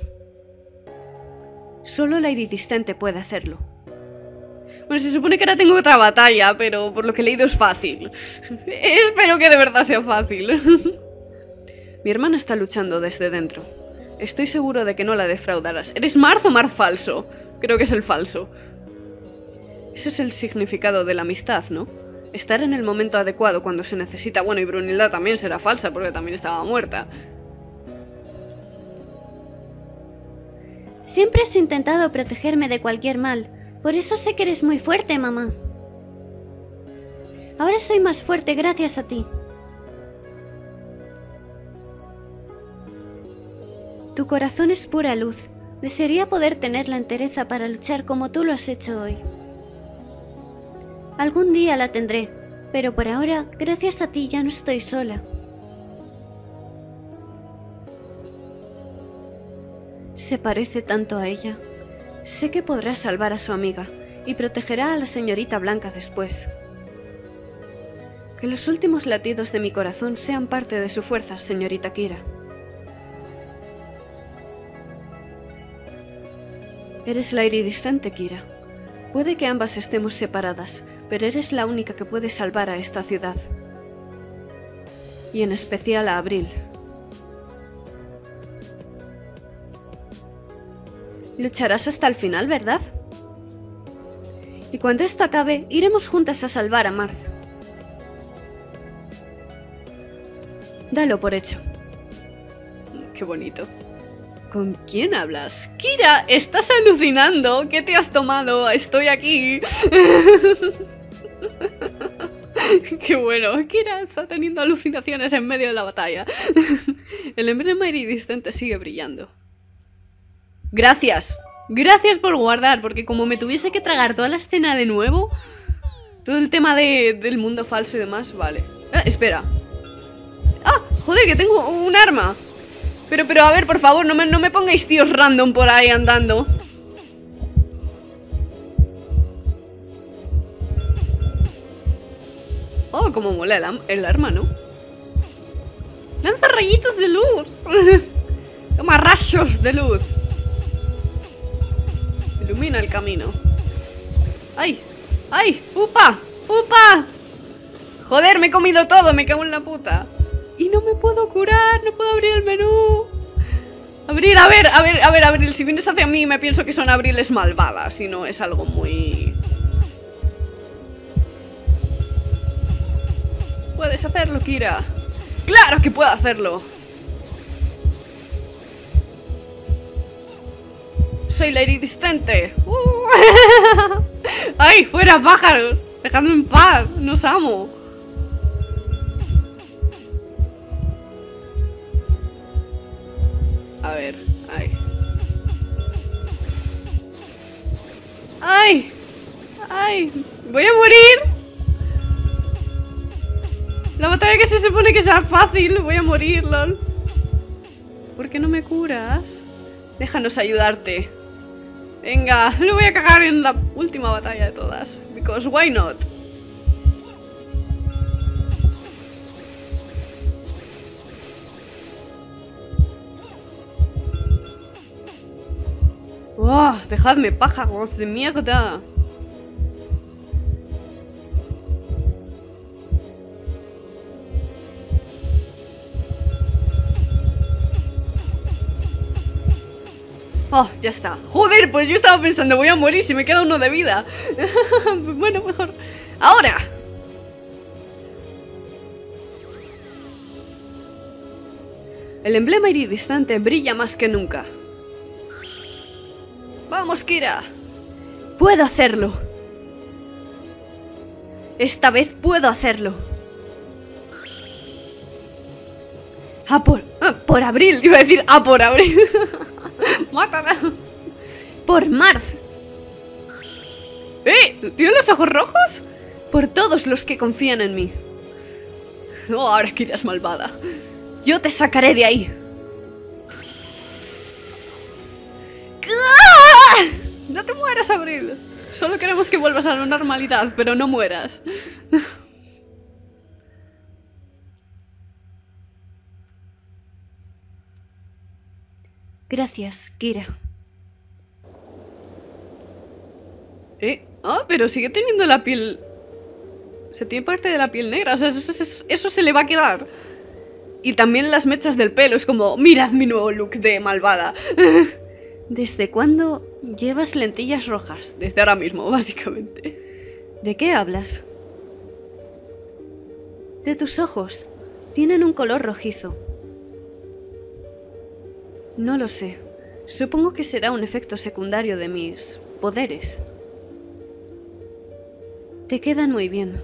Speaker 2: Solo la iridiscente puede hacerlo.
Speaker 1: Bueno, se supone que ahora tengo otra batalla, pero por lo que he leído es fácil. Espero que de verdad sea fácil. Mi hermana está luchando desde dentro. Estoy seguro de que no la defraudarás. ¿Eres Marth o Marth falso? Creo que es el falso. Ese es el significado de la amistad, ¿no? Estar en el momento adecuado cuando se necesita. Bueno, y Brunilda también será falsa porque también estaba muerta.
Speaker 2: Siempre has intentado protegerme de cualquier mal. Por eso sé que eres muy fuerte, mamá. Ahora soy más fuerte gracias a ti. Tu corazón es pura luz. Desearía poder tener la entereza para luchar como tú lo has hecho hoy. Algún día la tendré, pero por ahora, gracias a ti, ya no estoy sola. Se parece tanto a ella. Sé que podrá salvar a su amiga y protegerá a la señorita Blanca después.
Speaker 1: Que los últimos latidos de mi corazón sean parte de su fuerza, señorita Kira. Eres la iridiscente, Kira. Puede que ambas estemos separadas, pero eres la única que puede salvar a esta ciudad. Y en especial a Abril. Lucharás hasta el final, ¿verdad? Y cuando esto acabe, iremos juntas a salvar a Marth. Dalo por hecho. Qué bonito. ¿Con quién hablas? Kira, estás alucinando. ¿Qué te has tomado? Estoy aquí. Qué bueno. Kira está teniendo alucinaciones en medio de la batalla. El emblema iridiscente sigue brillando. Gracias. Gracias por guardar, porque como me tuviese que tragar toda la escena de nuevo, todo el tema de, del mundo falso y demás, vale. Eh, espera. ¡Ah! Joder, que tengo un arma. Pero, pero, a ver, por favor, no me, no me pongáis tíos random por ahí andando. Oh, como mola el, el arma, ¿no? Lanza rayitos de luz. Toma rayos de luz. Ilumina el camino. ¡Ay! ¡Ay! ¡Upa! ¡Upa! Joder, me he comido todo, me cago en la puta. Y no me puedo curar, no puedo abrir el menú. Abrir, a ver, a ver, a ver, Abril. Si vienes hacia mí me pienso que son Abriles malvadas y no es algo muy... Puedes hacerlo, Kira. ¡Claro que puedo hacerlo! Soy la iridiscente. Uh. ¡Ay, fuera, pájaros! Dejadme en paz, nos amo. A ver, ay. ¡Ay! ¡Ay! ¡Voy a morir! La batalla que se supone que será fácil. Voy a morir, lol. ¿Por qué no me curas? Déjanos ayudarte. Venga, lo voy a cagar en la última batalla de todas. Because why not? ¡Oh! Dejadme, pájaros de mierda. Oh, ya está. Joder, pues yo estaba pensando, voy a morir si me queda uno de vida. Bueno, mejor. ¡Ahora! El emblema iridiscente brilla más que nunca. ¡Vamos, Kira! ¡Puedo hacerlo! Esta vez puedo hacerlo. ¡A por... ah, por Abril! Iba a decir ¡a por Abril! ¡Mátala! ¡Por Marth! ¡Eh! ¿Tiene los ojos rojos? Por todos los que confían en mí. Oh, ahora Kira es malvada. Yo te sacaré de ahí. ¡Ah! No te mueras, Abril. Solo queremos que vuelvas a la normalidad, pero no mueras. Gracias, Kira. Eh, ah, pero sigue teniendo la piel... Se tiene parte de la piel negra, o sea, eso, eso, eso se le va a quedar. Y también las mechas del pelo, es como, mirad mi nuevo look de malvada. ¿Desde cuándo llevas lentillas rojas? Desde ahora mismo, básicamente. ¿De qué hablas? De tus ojos. Tienen un color rojizo. No lo sé. Supongo que será un efecto secundario de mis poderes. Te quedan muy bien.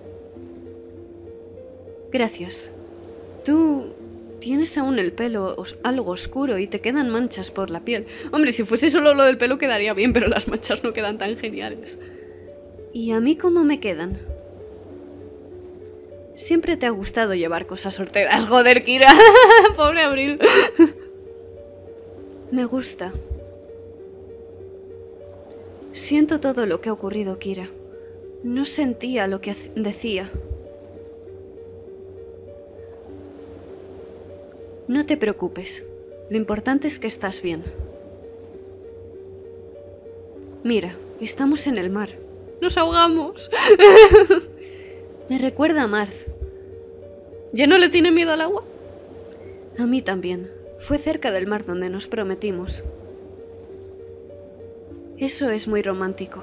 Speaker 1: Gracias. Tú tienes aún el pelo os- algo oscuro y te quedan manchas por la piel. Hombre, si fuese solo lo del pelo quedaría bien, pero las manchas no quedan tan geniales. ¿Y a mí cómo me quedan? Siempre te ha gustado llevar cosas horteras. Joder, Kira. Pobre Abril. Me gusta. Siento todo lo que ha ocurrido, Kira. No sentía lo que decía. No te preocupes. Lo importante es que estás bien. Mira, estamos en el mar. ¡Nos ahogamos! Me recuerda a Marth. ¿Ya no le tiene miedo al agua? A mí también. Fue cerca del mar donde nos prometimos. Eso es muy romántico.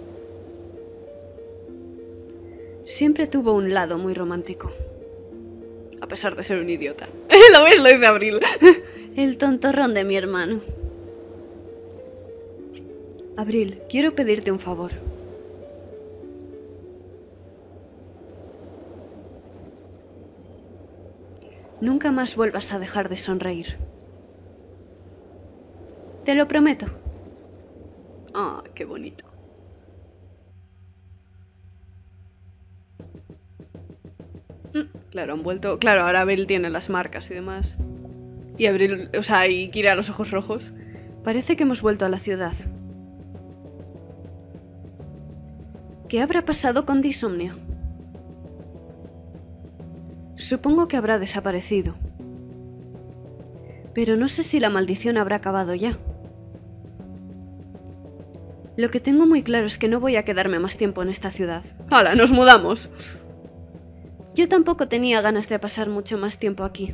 Speaker 1: Siempre tuvo un lado muy romántico. A pesar de ser un idiota. ¿Lo ves? Lo dice Abril. El tontorrón de mi hermano. Abril, quiero pedirte un favor. Nunca más vuelvas a dejar de sonreír. Te lo prometo. Ah, qué bonito. Claro, han vuelto... Claro, ahora Abril tiene las marcas y demás. Y Abril... O sea, y Kira los ojos rojos. Parece que hemos vuelto a la ciudad. ¿Qué habrá pasado con Disomnia? Supongo que habrá desaparecido. Pero no sé si la maldición habrá acabado ya. Lo que tengo muy claro es que no voy a quedarme más tiempo en esta ciudad. ¡Hala, nos mudamos! Yo tampoco tenía ganas de pasar mucho más tiempo aquí.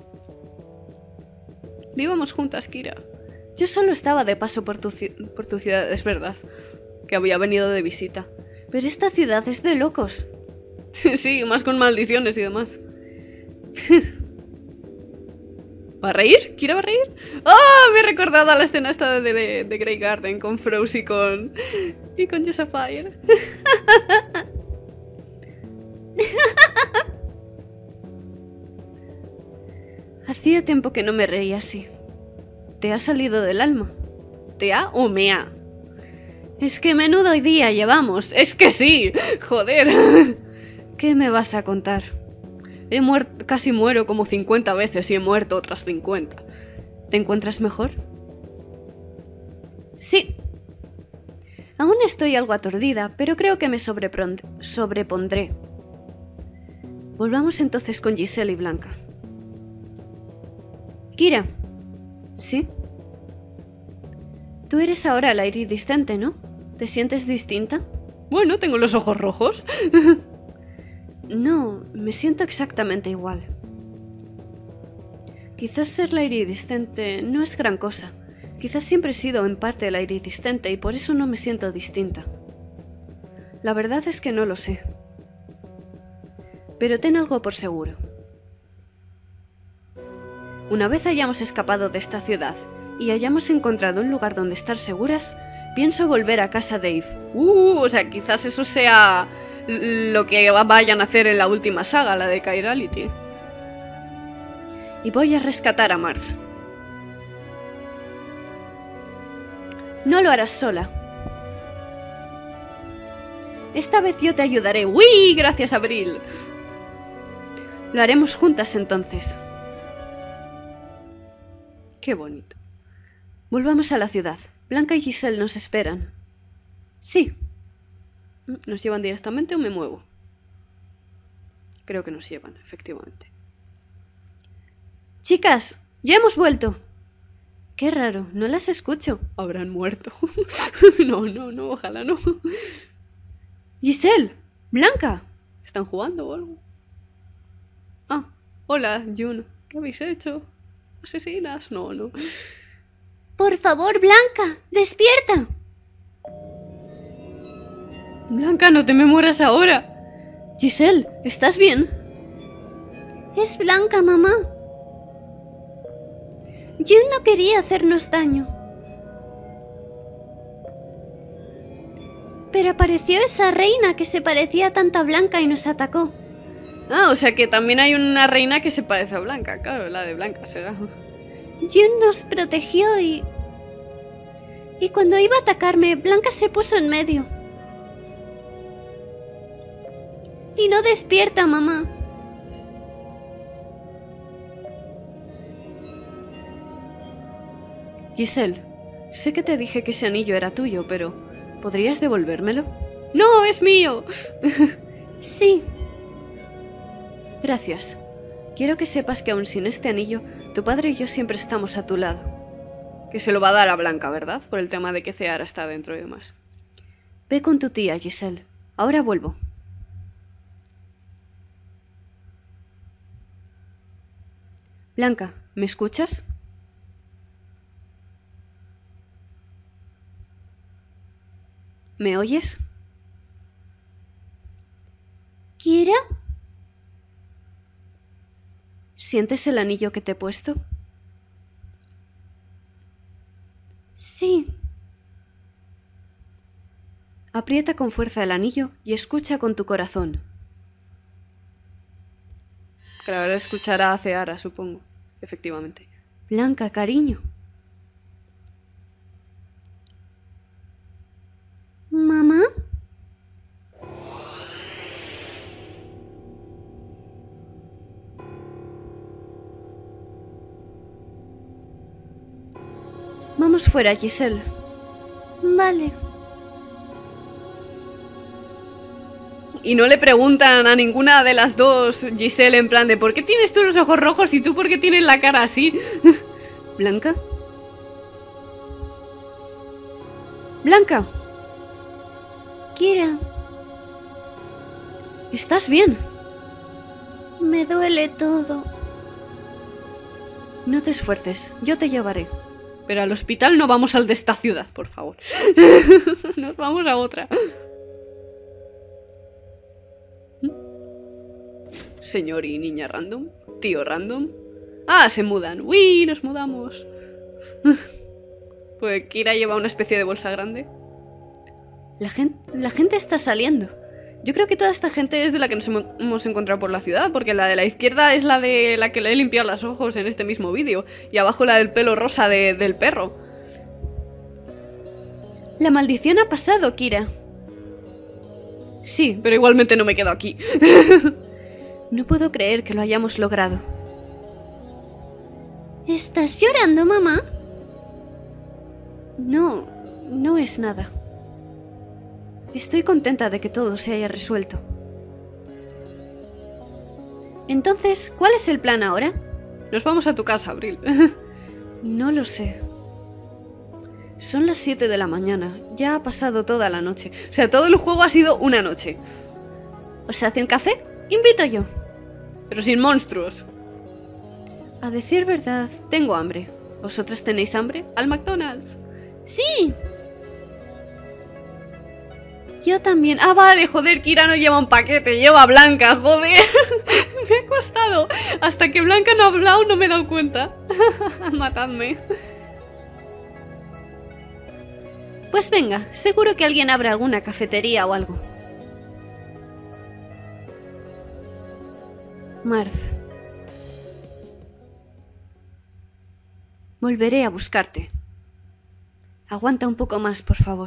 Speaker 1: Vivamos juntas, Kira. Yo solo estaba de paso por tu, por tu ciudad, es verdad. Que había venido de visita. Pero esta ciudad es de locos. Sí, más con maldiciones y demás. ¿Va a reír? ¿Kira va a reír? ¡Oh! Me he recordado a la escena esta de, de, de Grey Garden con Frost y con... Y con Sapphire. Hacía tiempo que no me reía así. ¿Te ha salido del alma? ¿Te ha o me ha? Es que menudo día llevamos. Es que sí. Joder. ¿Qué me vas a contar? He muerto, casi muero como cincuenta veces y he muerto otras cincuenta. ¿Te encuentras mejor? Sí. Aún estoy algo aturdida, pero creo que me sobrepondré. Volvamos entonces con Giselle y Blanca. Kira. ¿Sí? Tú eres ahora la iridiscente, ¿no? ¿Te sientes distinta? Bueno, tengo los ojos rojos. No, me siento exactamente igual. Quizás ser la iridiscente no es gran cosa. Quizás siempre he sido en parte la iridiscente y por eso no me siento distinta. La verdad es que no lo sé. Pero ten algo por seguro. Una vez hayamos escapado de esta ciudad y hayamos encontrado un lugar donde estar seguras, pienso volver a casa de Eve. Uh, o sea, quizás eso sea lo que vayan a hacer en la última saga, la de Chirality. Y voy a rescatar a Marth. No lo harás sola. Esta vez yo te ayudaré. ¡Uy! Gracias, Abril. Lo haremos juntas entonces. Qué bonito. Volvamos a la ciudad. Blanca y Giselle nos esperan. Sí. ¿Nos llevan directamente o me muevo? Creo que nos llevan, efectivamente. Chicas, ya hemos vuelto. Qué raro, no las escucho. Habrán muerto. No, no, no, ojalá no. Giselle, Blanca. ¿Están jugando o algo? Ah, hola, June. ¿Qué habéis hecho? ¿Asesinas? No, no.
Speaker 2: Por favor, Blanca, despierta.
Speaker 1: Blanca, no te me mueras ahora. Giselle, ¿estás bien?
Speaker 2: Es Blanca, mamá. June no quería hacernos daño. Pero apareció esa reina que se parecía tanto a Blanca y nos atacó.
Speaker 1: Ah, o sea que también hay una reina que se parece a Blanca. Claro, la de Blanca será.
Speaker 2: June nos protegió y... Y cuando iba a atacarme, Blanca se puso en medio. Y no despierta, mamá.
Speaker 1: Giselle, sé que te dije que ese anillo era tuyo, pero ¿podrías devolvérmelo? ¡No, es mío!
Speaker 2: Sí.
Speaker 1: Gracias. Quiero que sepas que aun sin este anillo, tu padre y yo siempre estamos a tu lado. Que se lo va a dar a Blanca, ¿verdad? Por el tema de que Ceara está dentro y demás. Ve con tu tía, Giselle. Ahora vuelvo. Blanca, ¿me escuchas? ¿Me oyes?
Speaker 2: ¿Kira?
Speaker 1: ¿Sientes el anillo que te he puesto?
Speaker 2: Sí.
Speaker 1: Aprieta con fuerza el anillo y escucha con tu corazón. Que ahora escuchará a Ceara, supongo. Efectivamente. Blanca, cariño.
Speaker 2: ¿Mamá?
Speaker 1: Vamos fuera, Giselle.
Speaker 2: Vale.
Speaker 1: Y no le preguntan a ninguna de las dos, Giselle, en plan de ¿por qué tienes tú los ojos rojos y tú por qué tienes la cara así? ¿Blanca? ¿Blanca?
Speaker 2: Kira.
Speaker 1: ¿Estás bien?
Speaker 2: Me duele todo.
Speaker 1: No te esfuerces, yo te llevaré. Pero al hospital no vamos al de esta ciudad, por favor. Nos vamos a otra. Señor y niña random. Tío random. Ah, se mudan. ¡Uy! Nos mudamos. Pues Kira lleva una especie de bolsa grande. La gente, la gente está saliendo. Yo creo que toda esta gente es de la que nos hemos encontrado por la ciudad, porque la de la izquierda es la de la que le he limpiado los ojos en este mismo vídeo, y abajo la del pelo rosa de, del perro. La maldición ha pasado, Kira. Sí, pero igualmente no me quedo aquí. No puedo creer que lo hayamos logrado.
Speaker 2: ¿Estás llorando, mamá?
Speaker 1: No, no es nada. Estoy contenta de que todo se haya resuelto. Entonces, ¿cuál es el plan ahora? Nos vamos a tu casa, Abril. No lo sé. Son las siete de la mañana. Ya ha pasado toda la noche. O sea, todo el juego ha sido una noche. ¿Os hace un café? Invito yo. Pero sin monstruos. A decir verdad, tengo hambre. ¿Vosotras tenéis hambre? Al McDonald's.
Speaker 2: Sí.
Speaker 1: Yo también. Ah, vale, joder, Kira no lleva un paquete, lleva Blanca, joder. Me ha costado. Hasta que Blanca no ha hablado no me he dado cuenta. Matadme. Pues venga, seguro que alguien abre alguna cafetería o algo. Marth. Volveré a buscarte. Aguanta un poco más, por favor.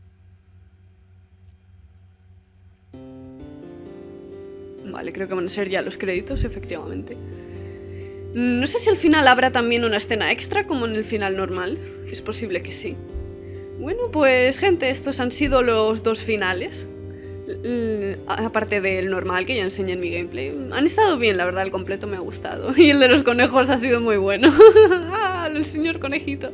Speaker 1: Vale, creo que van a ser ya los créditos, efectivamente. No sé si al final habrá también una escena extra como en el final normal. Es posible que sí. Bueno, pues gente, estos han sido los dos finales. L- aparte del normal que ya enseñé en mi gameplay. Han estado bien, la verdad, el completo me ha gustado. Y el de los conejos ha sido muy bueno. Ah, el señor conejito.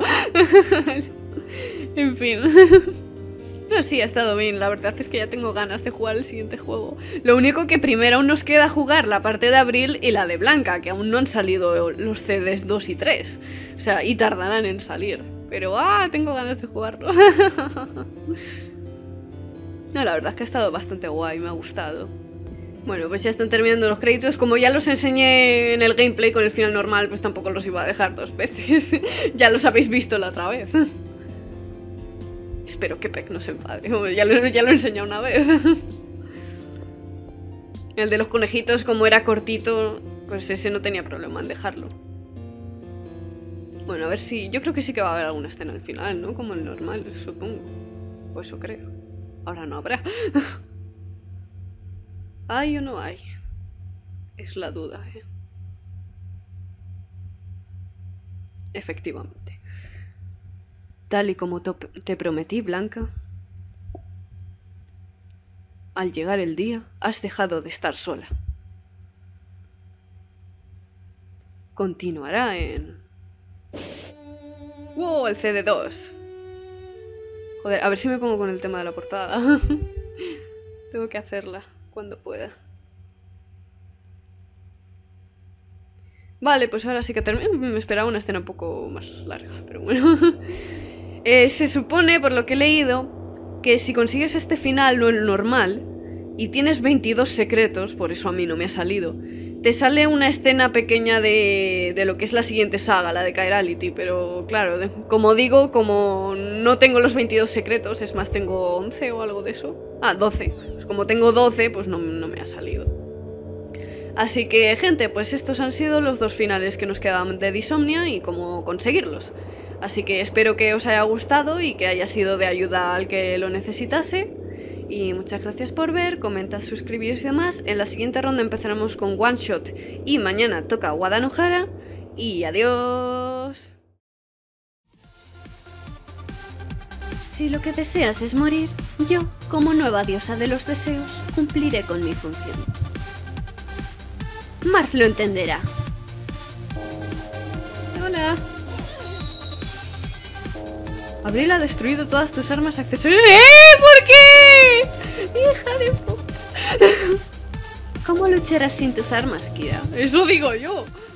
Speaker 1: En fin. No, sí, ha estado bien. La verdad es que ya tengo ganas de jugar el siguiente juego. Lo único que primero aún nos queda jugar la parte de Abril y la de Blanca, que aún no han salido los C Ds dos y tres. O sea, y tardarán en salir. Pero, ah, tengo ganas de jugarlo. No, la verdad es que ha estado bastante guay, me ha gustado. Bueno, pues ya están terminando los créditos. Como ya los enseñé en el gameplay con el final normal, pues tampoco los iba a dejar dos veces. Ya los habéis visto la otra vez. Espero que Peck no se enfade. Ya lo, ya lo he enseñado una vez. El de los conejitos, como era cortito, pues ese no tenía problema en dejarlo. Bueno, a ver si... Yo creo que sí que va a haber alguna escena al final, ¿no? Como el normal, supongo. O eso creo. Ahora no habrá. ¿Hay o no hay? Es la duda, ¿eh? Efectivamente. Tal y como te prometí, Blanca, al llegar el día, has dejado de estar sola. continuará en... ¡Wow! El C D dos. Joder, a ver si me pongo con el tema de la portada. Tengo que hacerla cuando pueda. Vale, pues ahora sí que termino. Me esperaba una escena un poco más larga, pero bueno. eh, se supone, por lo que he leído, que si consigues este final, no el normal, y tienes veintidós secretos, por eso a mí no me ha salido, te sale una escena pequeña de, de lo que es la siguiente saga, la de Kairality, pero claro, de, como digo, como no tengo los veintidós secretos, es más, tengo once o algo de eso. Ah, doce. Pues como tengo doce, pues no, no me ha salido. Así que, gente, pues estos han sido los dos finales que nos quedaban de Disomnia y cómo conseguirlos. Así que espero que os haya gustado y que haya sido de ayuda al que lo necesitase. Y muchas gracias por ver, comentad, suscribíos y demás. En la siguiente ronda empezaremos con One Shot y mañana toca Wada no Hara. Y adiós.
Speaker 2: Si lo que deseas es morir, yo, como nueva diosa de los deseos, cumpliré con mi función. Marth lo entenderá.
Speaker 1: Hola. Abril ha destruido todas tus armas accesorios. ¡Eh! ¿Por qué? Hija de puta.
Speaker 2: ¿Cómo lucharás sin tus armas, Kira?
Speaker 1: Eso digo yo.